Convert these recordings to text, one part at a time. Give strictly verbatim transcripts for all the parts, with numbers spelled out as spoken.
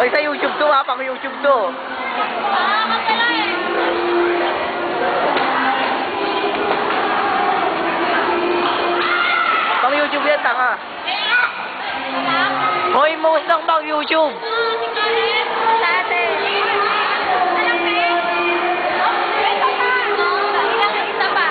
Ay, sa YouTube to ha, pang YouTube to. Ah, magkala eh. Pang YouTube yan, tanga. Hoy, most ng pang YouTube. Dati. Alam ka eh. Ilang isa pa.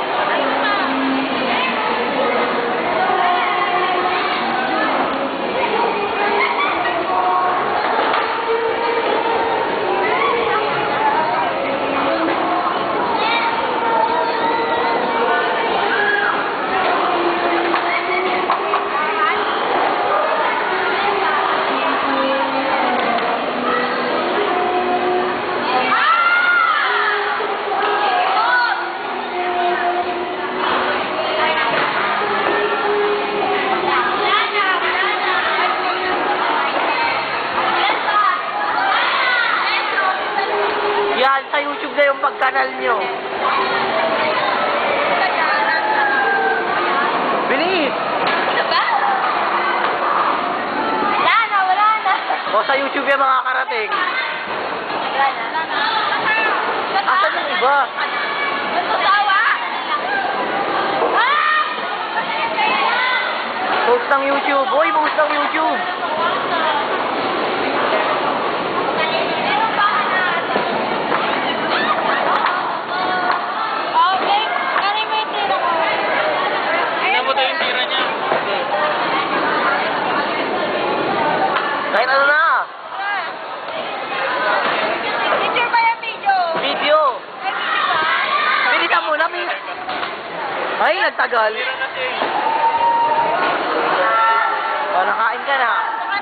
Yan, sa YouTube na yung pagkanal nyo. Bilis! Ano ba? Wala na, wala na. O sa YouTube yan makakarating. Wala na. Asan yung iba? Tawa? Ah! Post ng YouTube. Hoy, post ng YouTube. Kahit ano na. Picture ba yung video? Video. Ay, video ba? Bilisan mo na, Miss. Ay, nagtagal. O, nakain ka na.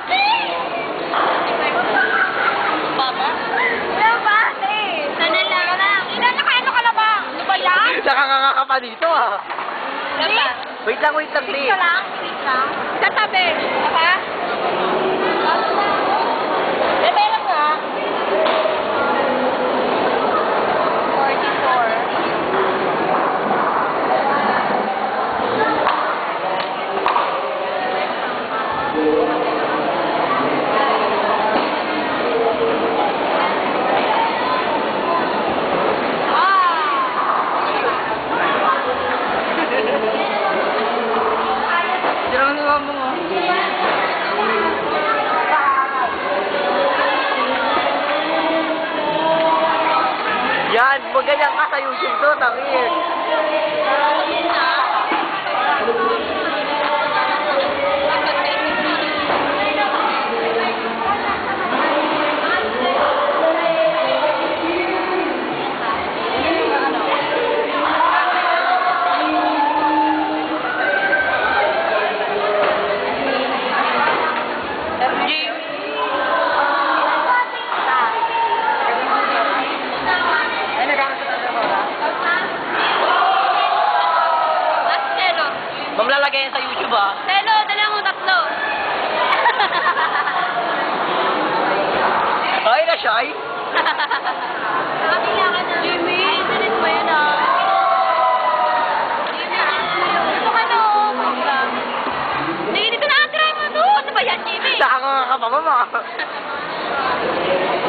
Baba? Wala ba? Eh, sanay lang na. Ilan nakaano ka na ba? Ano ba yan? Nakakanga ka pa dito, ah. Wala ba? Wait lang, wait lang, please. Picture lang? Picture lang? Katabi. Apa? Bebe lang nga. forty-four. Sirang niwa mo, oh. Yan, maganyan ka sa YouTube to, tangin. Mamlalagay yan sa YouTube, ah. Telo, dala mo tatlo. Ay, na shy. Kailangan na. Jimmy, bilis mo yan ah. Jimmy, ito ka no. Hindi, dito na. Try mo to. Ano ba yan, Jimmy? Nakakanga ka pa, mama.